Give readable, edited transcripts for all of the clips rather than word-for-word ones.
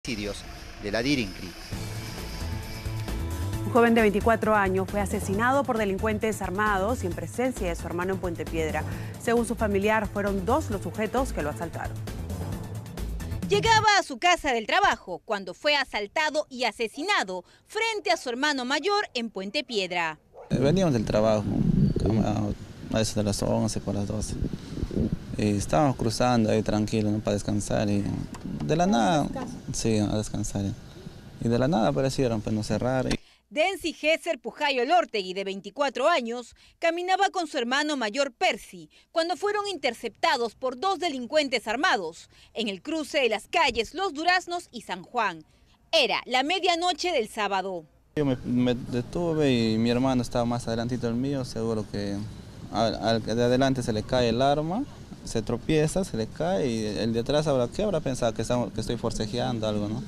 de la Dirincri. Un joven de 24 años fue asesinado por delincuentes armados y en presencia de su hermano en Puente Piedra. Según su familiar, fueron 2 los sujetos que lo asaltaron. Llegaba a su casa del trabajo cuando fue asaltado y asesinado frente a su hermano mayor en Puente Piedra. Veníamos del trabajo, a eso de las 11 por las 12. Y estábamos cruzando ahí tranquilos, ¿no?, para descansar. Y de la nada, sí, a descansar. Y de la nada aparecieron, pues nos cerraron. Densi Gesser Pujayo Elortegui, de 24 años, caminaba con su hermano mayor Percy cuando fueron interceptados por 2 delincuentes armados en el cruce de las calles Los Duraznos y San Juan. Era la medianoche del sábado. Yo me detuve y mi hermano estaba más adelantito del mío, seguro que al de adelante se le cae el arma, se tropieza, se le cae y el de atrás ¿qué habrá pensado? Que estoy forcejeando algo, ¿no?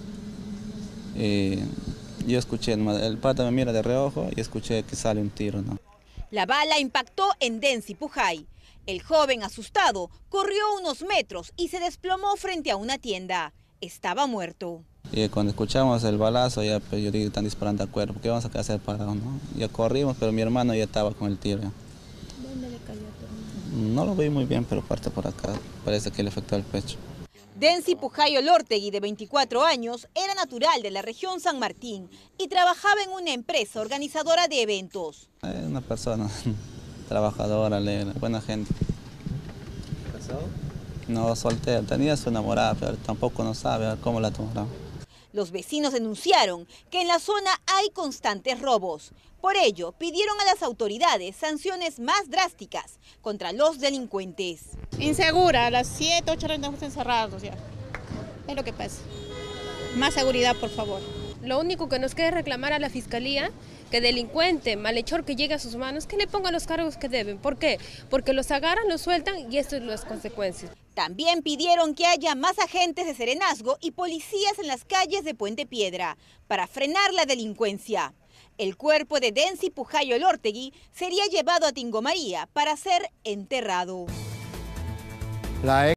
Yo escuché, el pata me mira de reojo y escuché que sale un tiro, ¿no? La bala impactó en Densi Pujay. El joven, asustado, corrió unos metros y se desplomó frente a una tienda. Estaba muerto. Y cuando escuchamos el balazo, ya pues, yo digo, están disparando a cuerpo, ¿qué vamos a hacer parados, no? Ya corrimos, pero mi hermano ya estaba con el tiro. ¿Dónde le cayó a tu hermano? No lo vi muy bien, pero parte por acá, parece que le afectó el pecho. Densi Pujayo Elortegui, de 24 años, era natural de la región San Martín y trabajaba en una empresa organizadora de eventos. Es una persona trabajadora, alegre, buena gente. ¿Casado? No, soltero, tenía su enamorada, pero tampoco no sabe cómo la tomará. Los vecinos denunciaron que en la zona hay constantes robos. Por ello, pidieron a las autoridades sanciones más drásticas contra los delincuentes. Insegura, a las 7, 8 horas estamos encerrados ya. Es lo que pasa. Más seguridad, por favor. Lo único que nos queda es reclamar a la Fiscalía que delincuente, malhechor que llegue a sus manos, que le pongan los cargos que deben. ¿Por qué? Porque los agarran, los sueltan y esto es las consecuencias. También pidieron que haya más agentes de serenazgo y policías en las calles de Puente Piedra para frenar la delincuencia. El cuerpo de Densi Pujayo Elortegui sería llevado a Tingo María para ser enterrado.